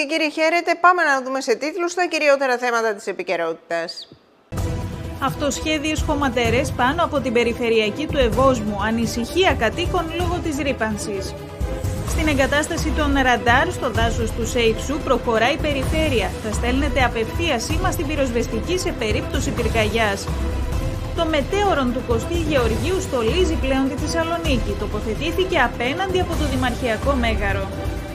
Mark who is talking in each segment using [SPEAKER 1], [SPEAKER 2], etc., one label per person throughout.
[SPEAKER 1] και κύριοι, χαίρετε. Πάμε να δούμε σε τίτλους τα κυριότερα θέματα της επικαιρότητας.
[SPEAKER 2] Αυτοσχέδιες χωματερές πάνω από την περιφερειακή του Ευόσμου. Ανησυχία κατοίκων λόγω της ρύπανσης. Στην εγκατάσταση των ραντάρ στο δάσος του Σέιξου προχωράει η περιφέρεια. Θα στέλνετε απευθείας σήμα στην πυροσβεστική σε περίπτωση πυρκαγιάς. Το μετέωρον του Κωστή Γεωργίου στολίζει πλέον τη Θεσσαλονίκη. Τοποθετήθηκε απέναντι από το Δημαρχιακό Μέγαρο.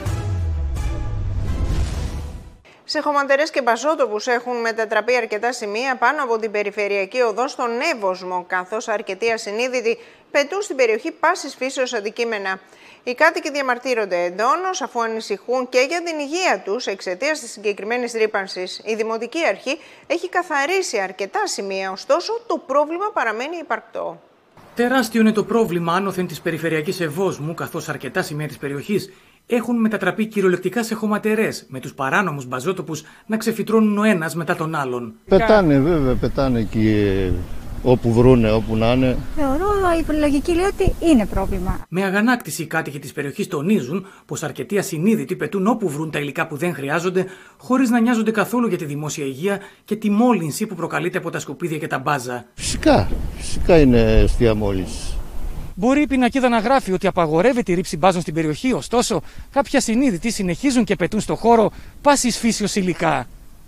[SPEAKER 1] Σε χωματερές και μπαζότοπους έχουν μετατραπεί αρκετά σημεία πάνω από την περιφερειακή οδό στον Εύωσμο, καθώς αρκετοί ασυνείδητοι πετούν στην περιοχή πάσης φύσεως αντικείμενα. Οι κάτοικοι διαμαρτύρονται εντόνως αφού ανησυχούν και για την υγεία τους εξαιτίας της συγκεκριμένης ρύπανσης. Η Δημοτική Αρχή έχει καθαρίσει αρκετά σημεία, ωστόσο το πρόβλημα παραμένει υπαρκτό.
[SPEAKER 3] Τεράστιο είναι το πρόβλημα άνωθεν της περιφερειακής Ευόσμου, καθώς αρκετά σημεία της περιοχής έχουν μετατραπεί κυριολεκτικά σε χωματερές, με τους παράνομους μπαζότοπους να ξεφυτρώνουν ο ένας μετά τον άλλον.
[SPEAKER 4] Πετάνε βέβαια, πετάνε εκεί όπου βρούνε, όπου να είναι.
[SPEAKER 5] Θεωρώ, η λογική λέει ότι είναι πρόβλημα.
[SPEAKER 3] Με αγανάκτηση οι κάτοικοι της περιοχής τονίζουν πως αρκετοί ασυνείδητοι πετούν όπου βρουν τα υλικά που δεν χρειάζονται, χωρίς να νοιάζονται καθόλου για τη δημόσια υγεία και τη μόλυνση που προκαλείται από τα σκουπίδια και τα μπάζα.
[SPEAKER 4] Φυσικά είναι αιστεία μόλυνση.
[SPEAKER 6] Μπορεί η πινακίδα να γράφει ότι απαγορεύεται η ρήψη μπάζων στην περιοχή, ωστόσο κάποιοι ασυνείδητοι συνεχίζουν και πετούν στο χώρο πάσης φύσεως υλικά.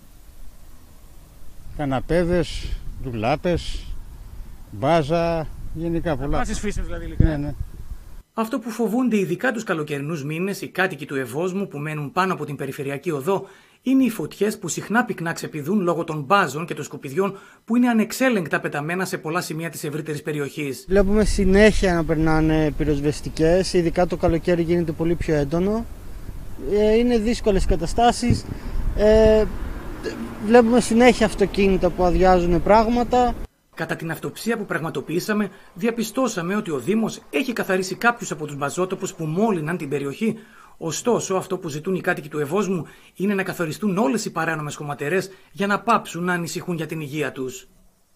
[SPEAKER 7] Καναπέδες, ντουλάπες, μπάζα, γενικά πολλά.
[SPEAKER 6] Πάσης φύσεως δηλαδή υλικά.
[SPEAKER 7] Ναι.
[SPEAKER 3] Αυτό που φοβούνται ειδικά τους καλοκαιρινούς μήνες οι κάτοικοι του Ευόσμου που μένουν πάνω από την περιφερειακή οδό είναι οι φωτιές που συχνά πυκνά ξεπηδούν λόγω των μπάζων και των σκουπιδιών που είναι ανεξέλεγκτα πεταμένα σε πολλά σημεία της ευρύτερης περιοχής.
[SPEAKER 8] Βλέπουμε συνέχεια να περνάνε πυροσβεστικές, ειδικά το καλοκαίρι γίνεται πολύ πιο έντονο. Είναι δύσκολες καταστάσεις. Βλέπουμε συνέχεια αυτοκίνητα που αδειάζουν πράγματα.
[SPEAKER 3] Κατά την αυτοψία που πραγματοποιήσαμε, διαπιστώσαμε ότι ο Δήμος έχει καθαρίσει κάποιους από τους μπαζότοπους που μόλυναν την περιοχή. Ωστόσο, αυτό που ζητούν οι κάτοικοι του Ευόσμου είναι να καθοριστούν όλες οι παράνομες χωματερές για να πάψουν να ανησυχούν για την υγεία τους.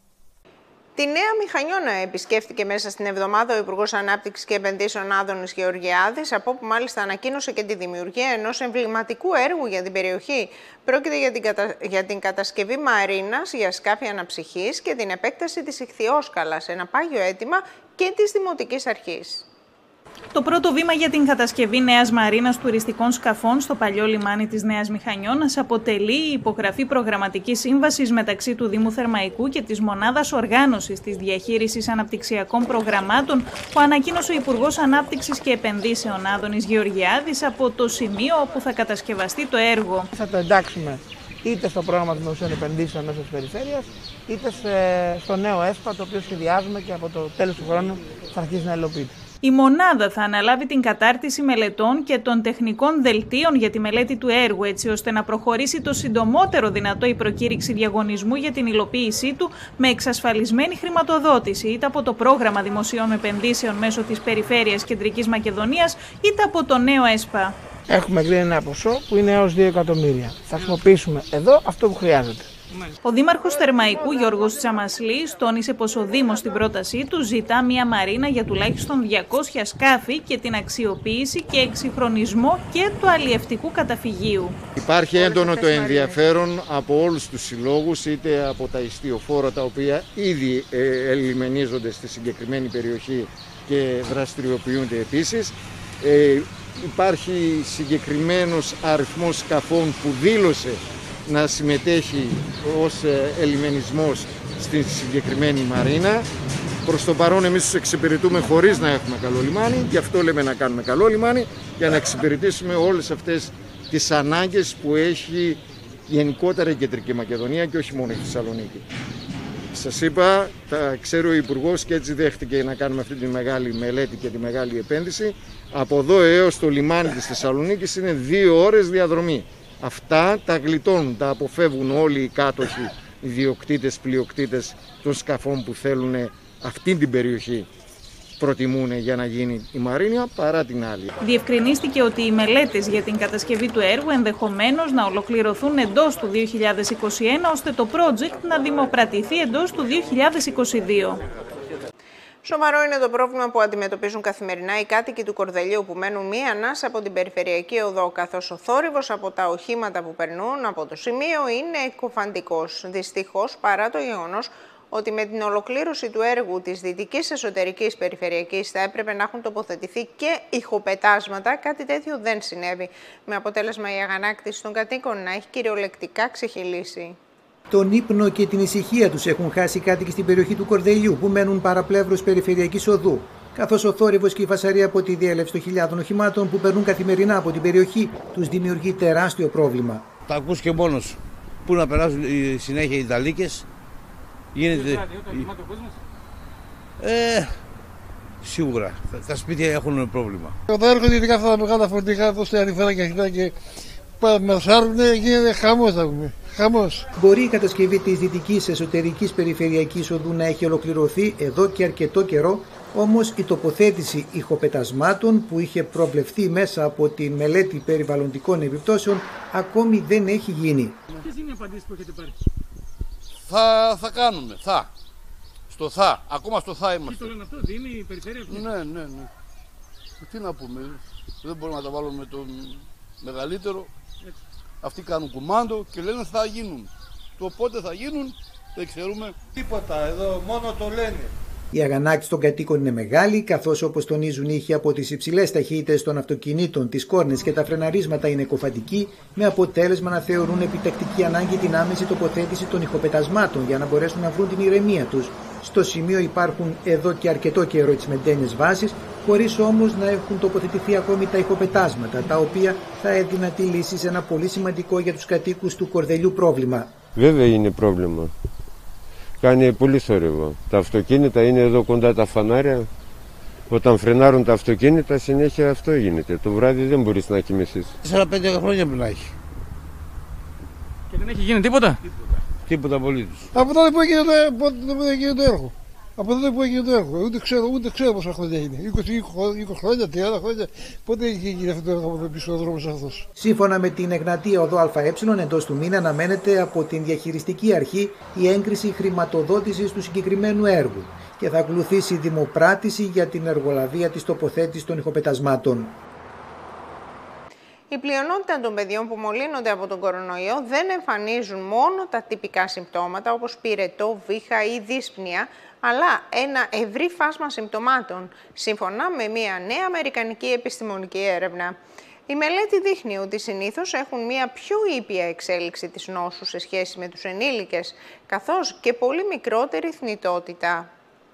[SPEAKER 1] Τη Νέα Μηχανιώνα επισκέφθηκε μέσα στην εβδομάδα ο Υπουργός Ανάπτυξης και Επενδύσεων Άδωνης Γεωργιάδης, από όπου μάλιστα ανακοίνωσε και τη δημιουργία ενός εμβληματικού έργου για την περιοχή. Πρόκειται για την κατασκευή μαρίνας για σκάφη αναψυχής και την επέκταση της Ιχθυόσκαλας, ένα πάγιο αίτημα και της Δημοτικής Αρχής.
[SPEAKER 2] Το πρώτο βήμα για την κατασκευή νέας μαρίνας τουριστικών σκαφών στο παλιό λιμάνι της Νέας Μηχανιώνας αποτελεί η υπογραφή προγραμματικής σύμβασης μεταξύ του Δήμου Θερμαϊκού και της Μονάδας Οργάνωσης της Διαχείρισης Αναπτυξιακών Προγραμμάτων που ανακοίνωσε ο Υπουργός Ανάπτυξης και Επενδύσεων Άδωνης Γεωργιάδης από το σημείο όπου θα κατασκευαστεί το έργο.
[SPEAKER 9] Θα το εντάξουμε είτε στο πρόγραμμα δημοσίων επενδύσεων μέσω της περιφέρειας, είτε στο νέο ΕΣΠΑ, το οποίο σχεδιάζουμε και από το τέλος του χρόνου θα αρχίσει να υλοποιείται.
[SPEAKER 2] Η μονάδα θα αναλάβει την κατάρτιση μελετών και των τεχνικών δελτίων για τη μελέτη του έργου, έτσι ώστε να προχωρήσει το συντομότερο δυνατό η προκήρυξη διαγωνισμού για την υλοποίησή του με εξασφαλισμένη χρηματοδότηση, είτε από το πρόγραμμα δημοσίων επενδύσεων μέσω της Περιφέρειας Κεντρικής Μακεδονίας, είτε από το νέο ΕΣΠΑ.
[SPEAKER 9] Έχουμε εγκρίνει ένα ποσό που είναι έως 2 εκατομμύρια. Θα χρησιμοποιήσουμε εδώ αυτό που χρειάζεται.
[SPEAKER 2] Ο Δήμαρχος Θερμαϊκού Γιώργος Τσαμασλής τόνισε πως ο Δήμος στην πρότασή του ζητά μια μαρίνα για τουλάχιστον 200 σκάφη και την αξιοποίηση και εξυγχρονισμό και του αλλιευτικού καταφυγίου.
[SPEAKER 10] Υπάρχει έντονο το ενδιαφέρον από όλους τους συλλόγους, είτε από τα ιστιοφόρα τα οποία ήδη ελιμενίζονται στη συγκεκριμένη περιοχή και δραστηριοποιούνται επίσης. Υπάρχει συγκεκριμένος αριθμός σκαφών που δήλωσε να συμμετέχει ως ελιμενισμός στη συγκεκριμένη μαρίνα. Προς το παρόν εμείς τους εξυπηρετούμε χωρίς να έχουμε καλό λιμάνι, γι' αυτό λέμε να κάνουμε καλό λιμάνι, για να εξυπηρετήσουμε όλες αυτές τις ανάγκες που έχει γενικότερα η Κεντρική Μακεδονία και όχι μόνο η Θεσσαλονίκη. Σας είπα, τα ξέρει ο Υπουργός και έτσι δέχτηκε να κάνουμε αυτή τη μεγάλη μελέτη και τη μεγάλη επένδυση. Από εδώ έως το λιμάνι της Θεσσαλονίκης είναι 2 ώρες διαδρομή. Αυτά τα γλιτώνουν, τα αποφεύγουν όλοι οι κάτοχοι, οι διοκτήτες, πλειοκτήτες των σκαφών που θέλουν αυτή την περιοχή. Προτιμούν για να γίνει η Μαρίνια παρά την άλλη.
[SPEAKER 2] Διευκρινίστηκε ότι οι μελέτες για την κατασκευή του έργου ενδεχομένως να ολοκληρωθούν εντός του 2021, ώστε το project να δημοπρατηθεί εντός του 2022.
[SPEAKER 1] Σοβαρό είναι το πρόβλημα που αντιμετωπίζουν καθημερινά οι κάτοικοι του Κορδελιού που μένουν μία ανάσα από την περιφερειακή οδό, καθώς ο θόρυβος από τα οχήματα που περνούν από το σημείο είναι εκκοφαντικός. Δυστυχώς, παρά το γεγονός ότι με την ολοκλήρωση του έργου της Δυτικής Εσωτερικής Περιφερειακής θα έπρεπε να έχουν τοποθετηθεί και ηχοπετάσματα, κάτι τέτοιο δεν συνέβη, με αποτέλεσμα η αγανάκτηση των κατοίκων να έχει κυριολεκτικά ξεχυλήσει.
[SPEAKER 11] Τον ύπνο και την ησυχία τους έχουν χάσει οι κάτοικοι στην περιοχή του Κορδελιού που μένουν παραπλεύρος περιφερειακής οδού, καθώς ο θόρυβος και η φασαρία από τη διέλευση των χιλιάδων οχημάτων που περνούν καθημερινά από την περιοχή τους δημιουργεί τεράστιο πρόβλημα.
[SPEAKER 12] Τα ακούς και μόνος. Πού να περάσουν συνέχεια οι Ιταλίκες. Γίνεται... Σίγουρα. Τα σπίτια έχουν πρόβλημα.
[SPEAKER 13] Όταν έρχονται ειδικά αυτά τα μεγάλα φορτηγά εδώ στη Αριφέρα και αρχικά και μασάρουν, γίνεται χαμός, θα πούμε. Χαμός.
[SPEAKER 11] Μπορεί η κατασκευή της Δυτικής Εσωτερικής Περιφερειακής Οδού να έχει ολοκληρωθεί εδώ και αρκετό καιρό, όμως η τοποθέτηση ηχοπετασμάτων που είχε προβλεφθεί μέσα από τη μελέτη περιβαλλοντικών επιπτώσεων ακόμη δεν έχει γίνει.
[SPEAKER 6] Ποιες είναι οι απαντήσεις που έχετε πάρει?
[SPEAKER 12] Θα κάνουμε, στο ακόμα στο είμαστε.
[SPEAKER 6] Τι το λένε αυτό, Δήμη, η περιφέρεια?
[SPEAKER 12] Ναι. Τι να πούμε, δεν μπορούμε να τα βάλουμε με τον μεγαλύτερο. Έτσι. Αυτοί κάνουν κουμάντο και λένε θα γίνουν. Το πότε θα γίνουν δεν ξέρουμε.
[SPEAKER 13] Τίποτα, εδώ μόνο το λένε.
[SPEAKER 11] Η αγανάκτηση των κατοίκων είναι μεγάλη, καθώς όπως τονίζουν οι ήχοι από τις υψηλές ταχύτητες των αυτοκινήτων, τις κόρνες και τα φρεναρίσματα είναι εκκοφαντικοί, με αποτέλεσμα να θεωρούν επιτακτική ανάγκη την άμεση τοποθέτηση των ηχοπετασμάτων για να μπορέσουν να βρουν την ηρεμία τους. Στο σημείο υπάρχουν εδώ και αρκετό καιρό τσιμεντένιες βάσεις, χωρίς όμως να έχουν τοποθετηθεί ακόμη τα ηχοπετάσματα, τα οποία θα έδιναν τη λύση σε ένα πολύ σημαντικό για τους κατοίκους του Κορδελιού πρόβλημα.
[SPEAKER 14] Βέβαια είναι πρόβλημα. Κάνει πολύ θόρυβο. Τα αυτοκίνητα είναι εδώ κοντά τα φανάρια. Όταν φρενάρουν τα αυτοκίνητα, συνέχεια αυτό γίνεται. Το βράδυ δεν μπορείς να κοιμηθείς.
[SPEAKER 12] 4-5 χρόνια που να έχει.
[SPEAKER 6] Και δεν έχει γίνει τίποτα?
[SPEAKER 12] Τίποτα απολύτως.
[SPEAKER 13] Από τότε που έγινε το έργο. Από τότε που έγινε το έργο. Ούτε ξέρω πόσα χρόνια είναι. 20 χρόνια, 30 χρόνια. Πότε έχει γίνει αυτό το έργο από πίσω ο δρόμος αυτός?
[SPEAKER 11] Σύμφωνα με την Εγνατία Οδό ΑΕ, εντός του μήνα αναμένεται από την διαχειριστική αρχή η έγκριση χρηματοδότησης του συγκεκριμένου έργου και θα ακολουθήσει δημοπράτηση για την εργολαβία της τοποθέτησης των ηχοπετασμάτων.
[SPEAKER 1] Η πλειονότητα των παιδιών που μολύνονται από τον κορονοϊό δεν εμφανίζουν μόνο τα τυπικά συμπτώματα όπως πυρετό, βήχα ή δύσπνοια, αλλά ένα ευρύ φάσμα συμπτωμάτων, σύμφωνα με μια νέα αμερικανική επιστημονική έρευνα. Η μελέτη δείχνει ότι συνήθως έχουν μια πιο ήπια εξέλιξη της νόσου σε σχέση με τους ενήλικες, καθώς και πολύ μικρότερη θνητότητα.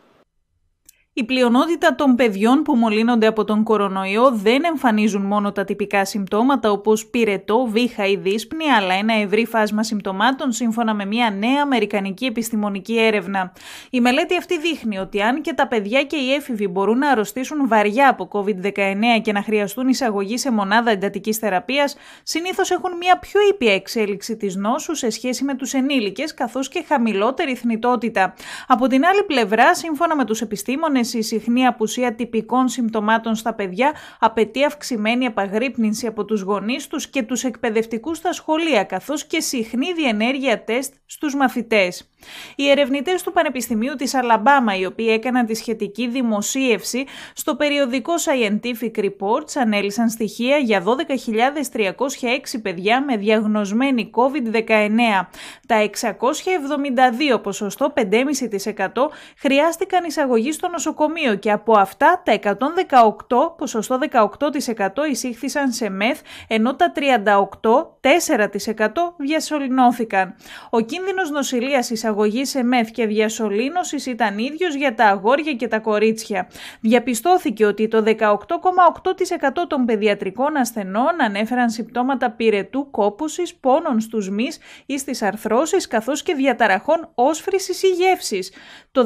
[SPEAKER 2] Η πλειονότητα των παιδιών που μολύνονται από τον κορονοϊό δεν εμφανίζουν μόνο τα τυπικά συμπτώματα όπως πυρετό, βήχα ή δύσπνοια, αλλά ένα ευρύ φάσμα συμπτωμάτων σύμφωνα με μια νέα αμερικανική επιστημονική έρευνα. Η μελέτη αυτή δείχνει ότι αν και τα παιδιά και οι έφηβοι μπορούν να αρρωστήσουν βαριά από COVID-19 και να χρειαστούν εισαγωγή σε μονάδα εντατικής θεραπείας, συνήθως έχουν μια πιο ήπια εξέλιξη της νόσου σε σχέση με τους ενήλικες, καθώς και χαμηλότερη θνητότητα. Από την άλλη πλευρά, σύμφωνα με τους επιστήμονες, η συχνή απουσία τυπικών συμπτωμάτων στα παιδιά απαιτεί αυξημένη επαγρύπνηση από τους γονείς τους και τους εκπαιδευτικούς στα σχολεία, καθώς και συχνή διενέργεια τεστ στους μαθητές. Οι ερευνητές του Πανεπιστημίου της Αλαμπάμα, οι οποίοι έκαναν τη σχετική δημοσίευση στο περιοδικό Scientific Reports, ανέλυσαν στοιχεία για 12.306 παιδιά με διαγνωσμένη COVID-19. Τα 672, ποσοστό 5,5%, χρειάστηκαν εισαγωγή στο νοσοκομείο και από αυτά τα 118, ποσοστό 18%, εισήχθησαν σε μεθ, ενώ τα 38, 4% διασωληνώθηκαν. Ο κίνδυνος νοσηλείας εισαγωγής σε μεθ και διασωλήνωσης ήταν ίδιος για τα αγόρια και τα κορίτσια. Διαπιστώθηκε ότι το 18,8% των παιδιατρικών ασθενών ανέφεραν συμπτώματα πυρετού, κόπωσης, πόνων στους μυς ή στις αρθρώσεις, καθώς και διαταραχών όσφρησης ή γεύσης. Το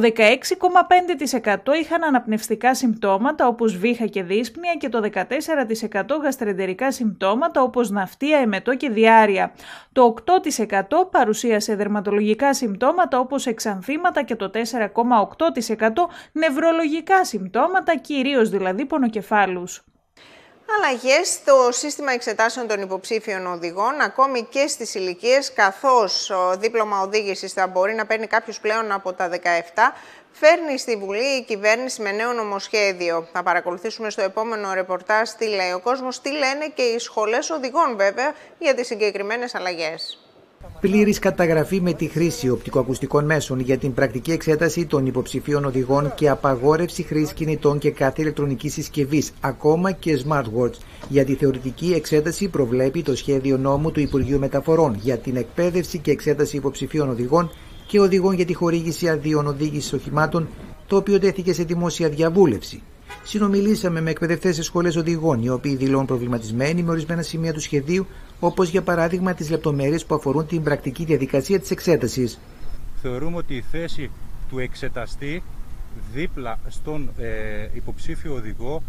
[SPEAKER 2] 16,5% είχαν αναπνευστικά συμπτώματα όπως βήχα και δύσπνοια και το 14% γαστρεντερικά συμπτώματα όπως ναυτία, εμετό και διάρρεια. Το 8% παρουσίασε δερματολογικά συμπτώματα όπως εξανθήματα και το 4,8% νευρολογικά συμπτώματα, κυρίως δηλαδή πονοκεφάλους.
[SPEAKER 1] Αλλαγές στο σύστημα εξετάσεων των υποψήφιων οδηγών, ακόμη και στις ηλικίες, καθώς δίπλωμα οδήγησης θα μπορεί να παίρνει κάποιος πλέον από τα 17, φέρνει στη Βουλή η κυβέρνηση με νέο νομοσχέδιο. Θα παρακολουθήσουμε στο επόμενο ρεπορτάζ τι λέει ο κόσμος, τι λένε και οι σχολές οδηγών βέβαια για τις συγκεκριμένες αλλαγές.
[SPEAKER 11] Πλήρης καταγραφή με τη χρήση οπτικοακουστικών μέσων για την πρακτική εξέταση των υποψηφίων οδηγών και απαγόρευση χρήσης κινητών και κάθε ηλεκτρονικής συσκευής, ακόμα και smartwatch. Για τη θεωρητική εξέταση προβλέπει το σχέδιο νόμου του Υπουργείου Μεταφορών για την εκπαίδευση και εξέταση υποψηφίων οδηγών και οδηγών για τη χορήγηση αδείων οδήγησης οχημάτων, το οποίο τέθηκε σε δημόσια διαβούλευση. Συνομιλήσαμε με εκπαιδευτές σε σχολές οδηγών, οι οποίοι δηλώνουν προβληματισμένοι με ορισμένα σημεία του σχεδίου, όπως για παράδειγμα τις λεπτομέρειες που αφορούν την πρακτική διαδικασία της εξέτασης.
[SPEAKER 15] Θεωρούμε ότι η θέση του εξεταστή δίπλα στον υποψήφιο οδηγό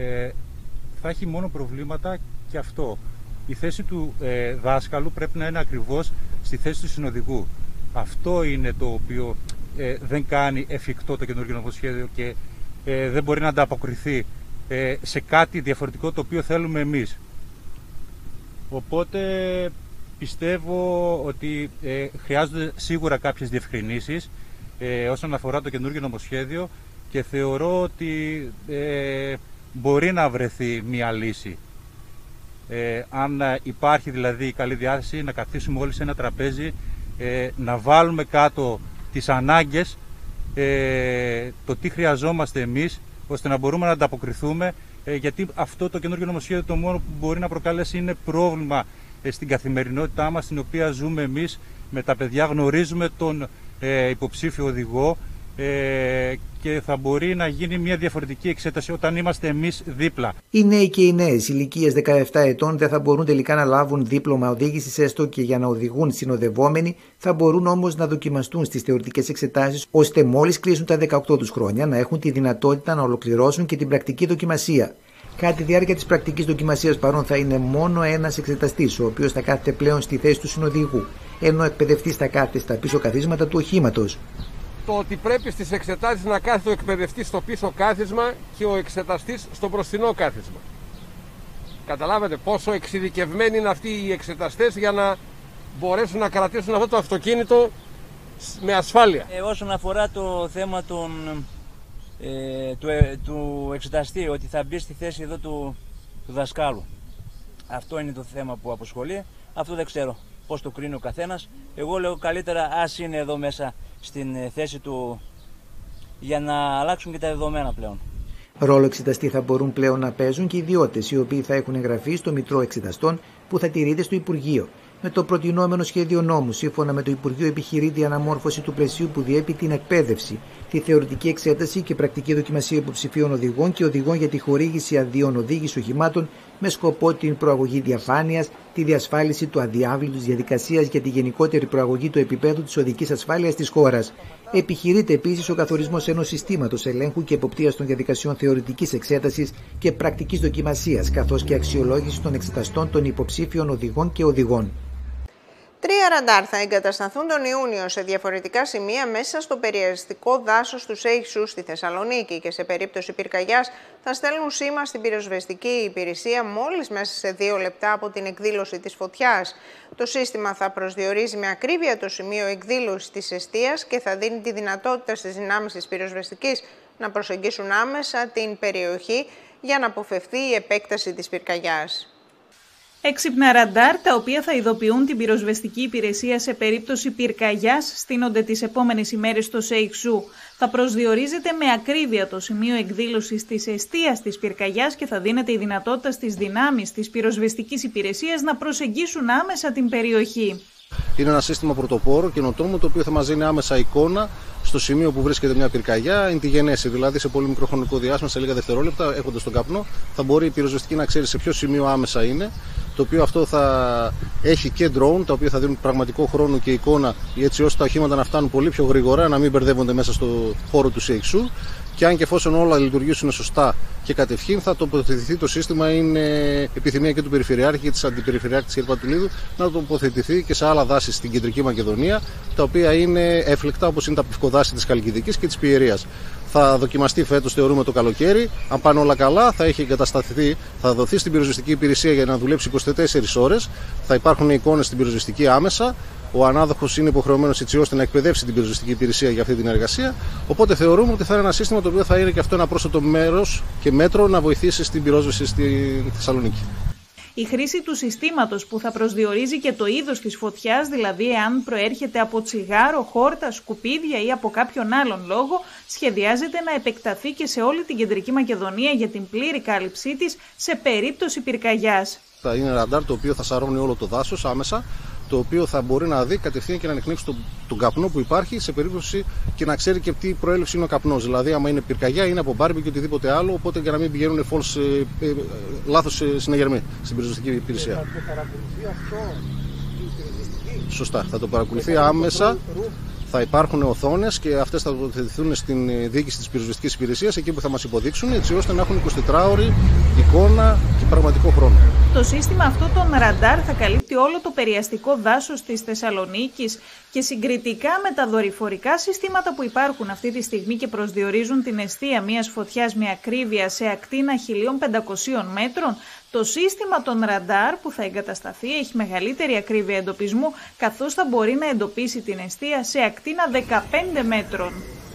[SPEAKER 15] θα έχει μόνο προβλήματα και αυτό. Η θέση του δάσκαλου πρέπει να είναι ακριβώς στη θέση του συνοδηγού. Αυτό είναι το οποίο δεν κάνει εφικτό το καινούργιο νομοσχέδιο και δεν μπορεί να ανταποκριθεί σε κάτι διαφορετικό το οποίο θέλουμε εμείς. Οπότε πιστεύω ότι χρειάζονται σίγουρα κάποιες διευκρινήσεις όσον αφορά το καινούργιο νομοσχέδιο και θεωρώ ότι μπορεί να βρεθεί μια λύση. Αν υπάρχει δηλαδή καλή διάθεση να καθίσουμε όλοι σε ένα τραπέζι, να βάλουμε κάτω τις ανάγκες, το τι χρειαζόμαστε εμείς, ώστε να μπορούμε να ανταποκριθούμε, γιατί αυτό το καινούργιο νομοσχέδιο το μόνο που μπορεί να προκαλέσει είναι πρόβλημα στην καθημερινότητά μας, στην οποία ζούμε εμείς με τα παιδιά, γνωρίζουμε τον υποψήφιο οδηγό και θα μπορεί να γίνει μια διαφορετική εξέταση όταν είμαστε εμείς δίπλα.
[SPEAKER 11] Οι νέοι και οι νέες ηλικίες 17 ετών δεν θα μπορούν τελικά να λάβουν δίπλωμα οδήγησης, έστω και για να οδηγούν συνοδευόμενοι, θα μπορούν όμως να δοκιμαστούν στις θεωρητικές εξετάσεις, ώστε μόλις κλείσουν τα 18 τους χρόνια να έχουν τη δυνατότητα να ολοκληρώσουν και την πρακτική δοκιμασία. Κατά τη διάρκεια της πρακτικής δοκιμασίας παρόν θα είναι μόνο ένας εξεταστής, ο οποίος θα κάθεται πλέον στη θέση του συνοδηγού, ενώ ο εκπαιδευτής θα κάθεται στα πίσω καθίσματα του οχήματος.
[SPEAKER 16] Το ότι πρέπει στις εξετάσεις να κάθεται ο εκπαιδευτής στο πίσω κάθισμα και ο εξεταστής στο μπροστινό κάθισμα. Καταλάβετε πόσο εξειδικευμένοι είναι αυτοί οι εξεταστές για να μπορέσουν να κρατήσουν αυτό το αυτοκίνητο με ασφάλεια.
[SPEAKER 17] Όσον αφορά το θέμα του εξεταστή, ότι θα μπει στη θέση εδώ του δασκάλου. Αυτό είναι το θέμα που απασχολεί. Αυτό δεν ξέρω πώς το κρίνει ο καθένας. Εγώ λέω καλύτερα ας είναι εδώ μέσα στην θέση του για να αλλάξουν και τα δεδομένα πλέον.
[SPEAKER 11] Ρόλο εξεταστή θα μπορούν πλέον να παίζουν και οι ιδιώτες, οι οποίοι θα έχουν εγγραφεί στο Μητρό Εξεταστών που θα τηρείται στο Υπουργείο. Με το προτινόμενο σχέδιο νόμου, σύμφωνα με το Υπουργείο, επιχειρείται η αναμόρφωση του πλαισίου που διέπει την εκπαίδευση, τη θεωρητική εξέταση και πρακτική δοκιμασία υποψηφίων οδηγών και οδηγών για τη χορήγηση αδείων οδήγησης οχημάτων, με σκοπό την προαγωγή διαφάνειας, τη διασφάλιση του αδιάβλητου διαδικασίας για τη γενικότερη προαγωγή του επίπεδου της οδικής ασφάλειας της χώρας. Επιχειρείται επίσης ο καθορισμός ενός συστήματος ελέγχου και εποπτείας των διαδικασιών θεωρητικής εξέτασης και πρακτικής δοκιμασίας, καθώς και αξιολόγηση των εξεταστών των υποψήφιων οδηγών και οδηγών.
[SPEAKER 1] 3 ραντάρ θα εγκατασταθούν τον Ιούνιο σε διαφορετικά σημεία μέσα στο περιεριστικό δάσος του Σέιξου στη Θεσσαλονίκη και σε περίπτωση πυρκαγιάς θα στέλνουν σήμα στην πυροσβεστική υπηρεσία μόλις μέσα σε 2 λεπτά από την εκδήλωση της φωτιάς. Το σύστημα θα προσδιορίζει με ακρίβεια το σημείο εκδήλωσης της εστίας και θα δίνει τη δυνατότητα στις δυνάμεις της πυροσβεστικής να προσεγγίσουν άμεσα την περιοχή για να αποφευθεί η επέκταση της πυρκαγιάς.
[SPEAKER 2] Έξυπνα ραντάρ, τα οποία θα ειδοποιούν την πυροσβεστική υπηρεσία σε περίπτωση πυρκαγιάς, στείνονται τις επόμενες ημέρες στο Σέιξου. Θα προσδιορίζεται με ακρίβεια το σημείο εκδήλωσης της εστίας της πυρκαγιάς και θα δίνεται η δυνατότητα στις δυνάμεις της πυροσβεστικής υπηρεσίας να προσεγγίσουν άμεσα την περιοχή.
[SPEAKER 18] Είναι ένα σύστημα πρωτοπόρο, καινοτόμο, το οποίο θα μας δίνει άμεσα εικόνα στο σημείο που βρίσκεται μια πυρκαγιά, εν τη γενέση. Δηλαδή, σε πολύ μικρό χρονικό διάστημα, σε λίγα δευτερόλεπτα, έχοντας τον καπνό, θα μπορεί η πυροσβεστική να ξέρει σε ποιο σημείο άμεσα είναι. Το οποίο αυτό θα έχει και drone, τα οποία θα δίνουν πραγματικό χρόνο και εικόνα, έτσι ώστε τα οχήματα να φτάνουν πολύ πιο γρήγορα, να μην μπερδεύονται μέσα στο χώρο του Σέιξου. Και αν και εφόσον όλα λειτουργήσουν σωστά και κατευχήν, θα τοποθετηθεί το σύστημα. Είναι επιθυμία και του Περιφερειάρχη και της Αντιπεριφερειάρχης της Πατουλίδου να τοποθετηθεί και σε άλλα δάση στην Κεντρική Μακεδονία, τα οποία είναι έφλεκτα, όπως είναι τα πευκοδάση της Χαλκιδικής και της Πιερίας. θα δοκιμαστεί φέτος, θεωρούμε, το καλοκαίρι. Αν πάνε όλα καλά, θα έχει εγκατασταθεί, θα δοθεί στην πυροσβεστική υπηρεσία για να δουλέψει 24 ώρες. Θα υπάρχουν εικόνες στην πυροσβεστική άμεσα. Ο ανάδοχος είναι υποχρεωμένος έτσι ώστε να εκπαιδεύσει την πυροσβεστική υπηρεσία για αυτή την εργασία. Οπότε θεωρούμε ότι θα είναι ένα σύστημα το οποίο θα είναι και αυτό ένα πρόσθετο μέρος και μέτρο να βοηθήσει στην πυρόσβεση στη Θεσσαλονίκη.
[SPEAKER 2] Η χρήση του συστήματος που θα προσδιορίζει και το είδος της φωτιάς, δηλαδή εάν προέρχεται από τσιγάρο, χόρτα, σκουπίδια ή από κάποιον άλλον λόγο, σχεδιάζεται να επεκταθεί και σε όλη την Κεντρική Μακεδονία για την πλήρη κάλυψή της σε περίπτωση πυρκαγιάς.
[SPEAKER 18] Θα είναι ραντάρ το οποίο θα σαρώνει όλο το δάσος άμεσα, το οποίο θα μπορεί να δει κατευθείαν και να ανιχνεύσει τον καπνό που υπάρχει σε περίπτωση και να ξέρει και τι προέλευση είναι ο καπνός. Δηλαδή, άμα είναι πυρκαγιά, είναι από μπάρμπι και οτιδήποτε άλλο, οπότε για να μην πηγαίνουν λάθος συναγερμοί στην πυροσβεστική υπηρεσία.
[SPEAKER 9] Θα το παρακολουθεί αυτό η πυροσβεστική.
[SPEAKER 18] Σωστά, θα το παρακολουθεί άμεσα. Θα υπάρχουν οθόνες και αυτές θα τοποθετηθούν στην διοίκηση της πυροσβεστικής υπηρεσίας, εκεί που θα μας υποδείξουν, έτσι ώστε να έχουν 24ωρη εικόνα και πραγματικό χρόνο.
[SPEAKER 2] Το σύστημα αυτό των ραντάρ θα καλύπτει όλο το περιαστικό δάσος της Θεσσαλονίκης και συγκριτικά με τα δορυφορικά συστήματα που υπάρχουν αυτή τη στιγμή και προσδιορίζουν την εστία μιας φωτιάς με ακρίβεια σε ακτίνα 1.500 μέτρων, το σύστημα των ραντάρ που θα εγκατασταθεί έχει μεγαλύτερη ακρίβεια εντοπισμού, καθώς θα μπορεί να εντοπίσει την εστία σε ακτίνα 15 μέτρων.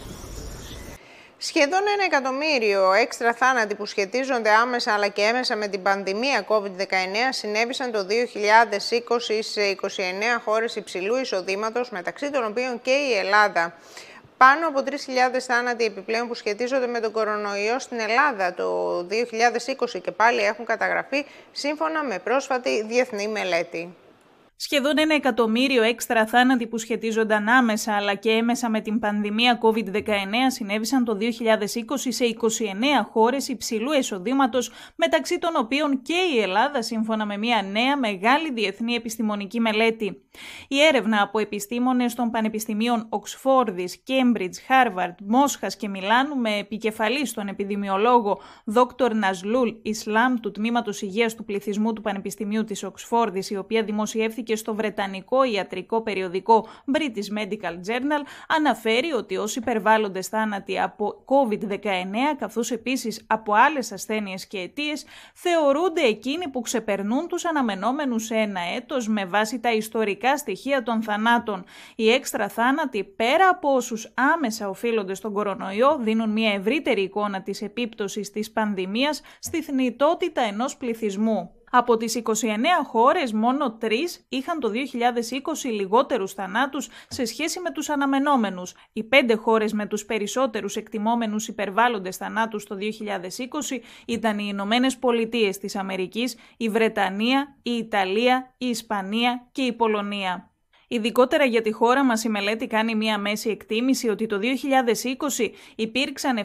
[SPEAKER 1] Σχεδόν 1 εκατομμύριο έξτρα θάνατοι που σχετίζονται άμεσα αλλά και έμεσα με την πανδημία COVID-19 συνέβησαν το 2020 σε 29 χώρες υψηλού εισοδήματος, μεταξύ των οποίων και η Ελλάδα. Πάνω από 3.000 θάνατοι επιπλέον που σχετίζονται με τον κορονοϊό στην Ελλάδα το 2020 και πάλι έχουν καταγραφεί σύμφωνα με πρόσφατη διεθνή μελέτη.
[SPEAKER 2] Σχεδόν 1 εκατομμύριο έξτρα θάνατοι που σχετίζονταν άμεσα αλλά και έμεσα με την πανδημία COVID-19 συνέβησαν το 2020 σε 29 χώρες υψηλού εισοδήματος, μεταξύ των οποίων και η Ελλάδα, σύμφωνα με μια νέα μεγάλη διεθνή επιστημονική μελέτη. Η έρευνα από επιστήμονες των πανεπιστημίων Οξφόρδης, Κέμπριτζ, Χάρβαρντ, Μόσχας και Μιλάνου με επικεφαλή στον επιδημιολόγο Δόκτωρ Ναζλούλ Ισλάμ του Τμήματος Υγείας του Πληθυσμού του Πανεπιστημίου της Οξφόρδης, η οποία δημοσιεύθηκε στο βρετανικό ιατρικό περιοδικό British Medical Journal, αναφέρει ότι όσοι υπερβάλλοντες θάνατοι από COVID-19 καθώς επίσης από άλλες ασθένειες και αιτίες θεωρούνται εκείνοι που ξεπερνούν τους αναμενόμενους σε ένα έτος με βάση τα ιστορικά στοιχεία των θανάτων. Οι έξτρα θάνατοι, πέρα από όσους άμεσα οφείλονται στον κορονοϊό, δίνουν μια ευρύτερη εικόνα της επίπτωσης της πανδημίας στη θνητότητα ενός πληθυσμού. Από τις 29 χώρες, μόνο 3 είχαν το 2020 λιγότερους θανάτους σε σχέση με τους αναμενόμενους. Οι 5 χώρες με τους περισσότερους εκτιμόμενους υπερβάλλοντες θανάτους το 2020 ήταν οι Ηνωμένες Πολιτείες της Αμερικής, η Βρετανία, η Ιταλία, η Ισπανία και η Πολωνία. Ειδικότερα για τη χώρα μας η μελέτη κάνει μία μέση εκτίμηση ότι το 2020 υπήρξαν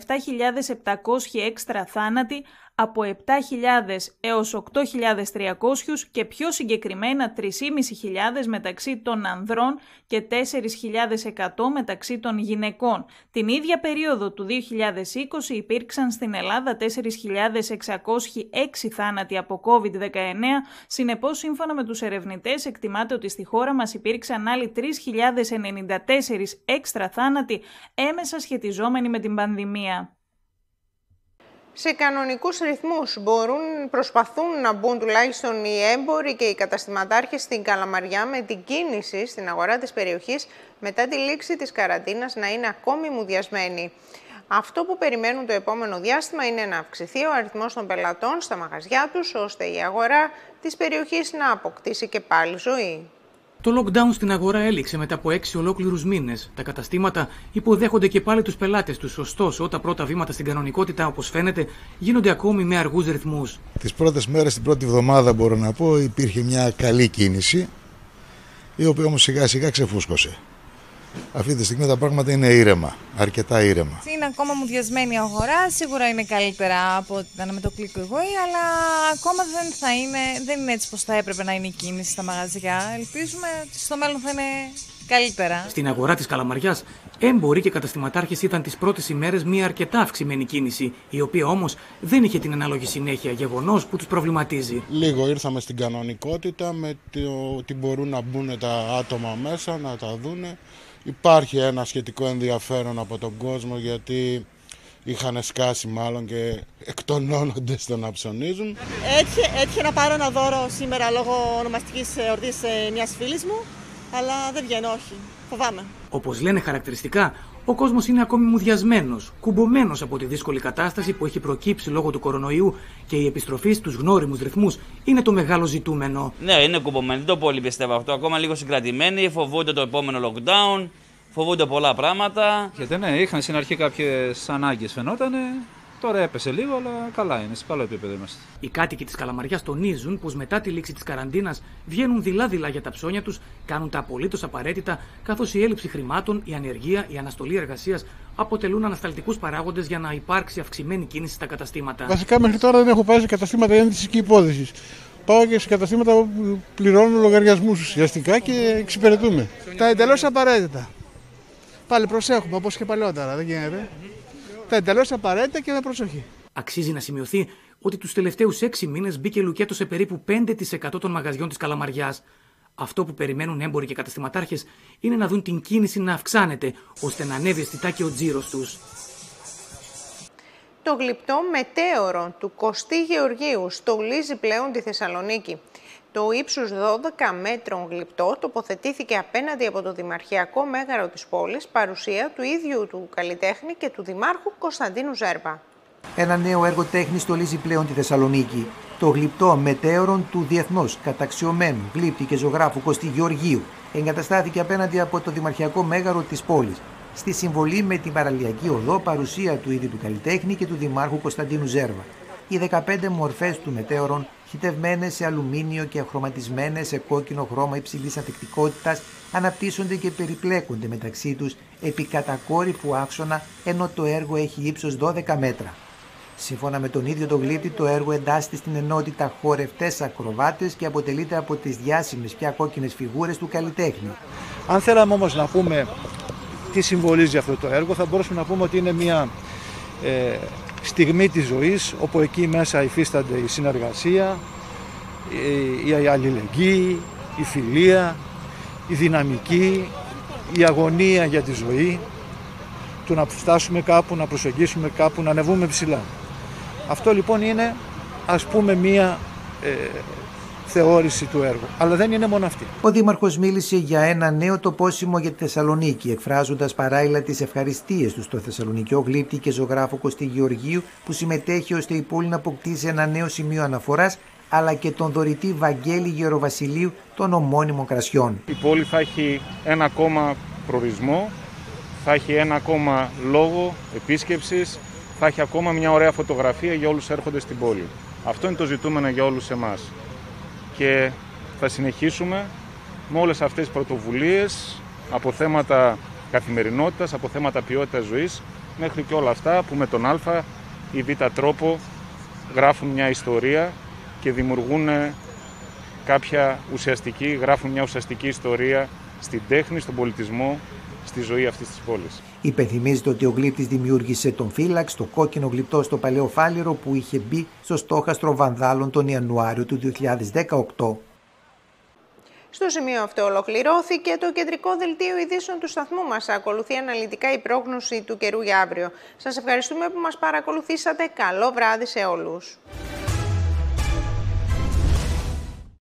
[SPEAKER 2] 7.700 έξτρα θάνατοι, από 7.000 έως 8.300 και πιο συγκεκριμένα 3.500 μεταξύ των ανδρών και 4.100 μεταξύ των γυναικών. Την ίδια περίοδο του 2020 υπήρξαν στην Ελλάδα 4.606 θάνατοι από COVID-19, συνεπώς σύμφωνα με τους ερευνητές εκτιμάται ότι στη χώρα μας υπήρξαν άλλοι 3.094 έξτρα θάνατοι έμεσα σχετιζόμενοι με την πανδημία.
[SPEAKER 1] Σε κανονικούς ρυθμούς προσπαθούν να μπουν τουλάχιστον οι έμποροι και οι καταστηματάρχες στην Καλαμαριά με την κίνηση στην αγορά της περιοχής μετά τη λήξη της καραντίνας να είναι ακόμη μουδιασμένη. Αυτό που περιμένουν το επόμενο διάστημα είναι να αυξηθεί ο αριθμός των πελατών στα μαγαζιά τους, ώστε η αγορά της περιοχής να αποκτήσει και πάλι ζωή.
[SPEAKER 3] Το lockdown στην αγορά έληξε μετά από 6 ολόκληρους μήνες. Τα καταστήματα υποδέχονται και πάλι τους πελάτες τους. Ωστόσο, τα πρώτα βήματα στην κανονικότητα, όπως φαίνεται, γίνονται ακόμη με αργούς ρυθμούς.
[SPEAKER 19] Τις πρώτες μέρες, την πρώτη εβδομάδα, μπορώ να πω, υπήρχε μια καλή κίνηση, η οποία όμως σιγά σιγά ξεφούσκωσε. Αυτή τη στιγμή τα πράγματα είναι ήρεμα, αρκετά ήρεμα.
[SPEAKER 20] Είναι ακόμα μουδιασμένη η αγορά, σίγουρα είναι καλύτερα από ό,τι ήταν με το Click to Go, αλλά ακόμα δεν είναι έτσι πως θα έπρεπε να είναι η κίνηση στα μαγαζιά. Ελπίζουμε ότι στο μέλλον θα είναι καλύτερα.
[SPEAKER 3] Στην αγορά της Καλαμαριάς, έμποροι και καταστηματάρχες ήταν τις πρώτες ημέρες μια αρκετά αυξημένη κίνηση, η οποία όμως δεν είχε την ανάλογη συνέχεια, γεγονός που τους προβληματίζει.
[SPEAKER 21] Λίγο ήρθαμε στην κανονικότητα με το ότι μπορούν να μπουν τα άτομα μέσα, να τα δούνε. Υπάρχει ένα σχετικό ενδιαφέρον από τον κόσμο, γιατί είχαν σκάσει μάλλον και εκτονώνονται στο να ψωνίζουν.
[SPEAKER 5] Έτυχε να πάρω ένα δώρο σήμερα λόγω ονομαστικής εορτής μιας φίλης μου, αλλά δεν βγαίνω, όχι. Φοβάμαι.
[SPEAKER 3] Όπως λένε χαρακτηριστικά, ο κόσμος είναι ακόμη μουδιασμένος, κουμπωμένος από τη δύσκολη κατάσταση που έχει προκύψει λόγω του κορονοϊού και η επιστροφή στους γνώριμους ρυθμούς είναι το μεγάλο ζητούμενο.
[SPEAKER 22] Ναι, είναι κουμπωμένοι, δεν το πολύ πιστεύω αυτό. Ακόμα λίγο συγκρατημένοι, φοβούνται το επόμενο lockdown, φοβούνται πολλά πράγματα.
[SPEAKER 23] Γιατί ναι, είχαν στην αρχή κάποιες ανάγκες φαινότανε. Τώρα έπεσε λίγο, αλλά καλά είναι, σε καλό επίπεδο είμαστε.
[SPEAKER 3] Οι κάτοικοι της Καλαμαριάς τονίζουν πως μετά τη λήξη της καραντίνας βγαίνουν δειλά-δειλά για τα ψώνια τους, κάνουν τα απολύτως απαραίτητα, καθώς η έλλειψη χρημάτων, η ανεργία, η αναστολή εργασίας αποτελούν ανασταλτικούς παράγοντες για να υπάρξει αυξημένη κίνηση στα καταστήματα.
[SPEAKER 13] Βασικά μέχρι τώρα δεν έχω πάει σε καταστήματα ένδυσης και υπόδυσης. Πάω και σε καταστήματα που πληρώνω λογαριασμούς ουσιαστικά και εξυπηρετούμε. Τα εντελώς απαραίτητα. Πάλι προσέχουμε όπως και παλαιότερα, δεν γίνεται. Τα εντελώς απαραίτητα και με προσοχή.
[SPEAKER 3] Αξίζει να σημειωθεί ότι τους τελευταίους 6 μήνες μπήκε λουκέτο σε περίπου 5% των μαγαζιών της Καλαμαριάς. Αυτό που περιμένουν έμποροι και καταστηματάρχες είναι να δουν την κίνηση να αυξάνεται, ώστε να ανέβει αισθητά και ο τζίρος τους.
[SPEAKER 1] Το γλυπτό μετέωρο του Κωστή Γεωργίου στολίζει πλέον τη Θεσσαλονίκη. Το ύψους 12 μέτρων γλυπτό τοποθετήθηκε απέναντι από το Δημαρχιακό Μέγαρο της πόλης, παρουσία του ίδιου του καλλιτέχνη και του Δημάρχου Κωνσταντίνου Ζέρβα.
[SPEAKER 11] Ένα νέο έργο τέχνης στολίζει πλέον τη Θεσσαλονίκη. Το γλυπτό μετέωρον του διεθνώς καταξιωμένου γλύπτη και ζωγράφου Κωστή Γεωργίου εγκαταστάθηκε απέναντι από το Δημαρχιακό Μέγαρο της πόλης, στη συμβολή με την παραλιακή οδό, παρουσία του ίδιου του καλλιτέχνη και του Δημάρχου Κωνσταντίνου Ζέρβα. Οι 15 μορφές του μετέωρον, χυτευμένες σε αλουμίνιο και χρωματισμένες σε κόκκινο χρώμα υψηλής ανθεκτικότητας, αναπτύσσονται και περιπλέκονται μεταξύ τους επί κατακόρυφου άξονα, ενώ το έργο έχει ύψος 12 μέτρα. Σύμφωνα με τον ίδιο τον γλύπτη, το έργο εντάσσεται στην ενότητα χορευτές ακροβάτες και αποτελείται από τις διάσημες πια κόκκινες φιγούρες του καλλιτέχνη.
[SPEAKER 24] Αν θέλαμε όμως να πούμε τι συμβολίζει αυτό το έργο, θα μπορούσαμε να πούμε ότι είναι μια στιγμή της ζωής, όπου εκεί μέσα υφίστανται η συνεργασία, η αλληλεγγύη, η φιλία, η δυναμική, η αγωνία για τη ζωή, του να φτάσουμε κάπου, να προσεγγίσουμε κάπου, να ανεβούμε ψηλά. Αυτό λοιπόν είναι, ας πούμε, μία θεώρηση του έργου. Αλλά δεν είναι μόνο αυτή.
[SPEAKER 11] Ο Δήμαρχος μίλησε για ένα νέο τοπόσιμο για τη Θεσσαλονίκη, εκφράζοντας παράλληλα τις ευχαριστίες του στο θεσσαλονικιό γλύπτη και ζωγράφο Κωστή Γεωργίου, που συμμετέχει ώστε η πόλη να αποκτήσει ένα νέο σημείο αναφοράς, αλλά και τον δωρητή Βαγγέλη Γεροβασιλείου των ομώνυμων κρασιών.
[SPEAKER 25] Η πόλη θα έχει ένα ακόμα προορισμό, θα έχει ένα ακόμα λόγο επίσκεψης, θα έχει ακόμα μια ωραία φωτογραφία για όλους έρχονται στην πόλη. Αυτό είναι το ζητούμενο για όλους εμάς. Και θα συνεχίσουμε με όλες αυτές τις πρωτοβουλίες από θέματα καθημερινότητας, από θέματα ποιότητας ζωής, μέχρι και όλα αυτά που με τον Α ή Β τρόπο γράφουν μια ιστορία και δημιουργούν γράφουν μια ουσιαστική ιστορία στην τέχνη, στον πολιτισμό, στη ζωή αυτής της πόλης.
[SPEAKER 11] Υπενθυμίζεται ότι ο γλύπτης δημιούργησε τον φύλαξ, το κόκκινο γλυπτό στο Παλαιό Φάληρο που είχε μπει στο στόχαστρο Βανδάλων τον Ιανουάριο του 2018.
[SPEAKER 1] Στο σημείο αυτό ολοκληρώθηκε το κεντρικό δελτίο ειδήσεων του σταθμού μας. Ακολουθεί αναλυτικά η πρόγνωση του καιρού για αύριο. Σας ευχαριστούμε που μας παρακολουθήσατε. Καλό βράδυ σε όλους.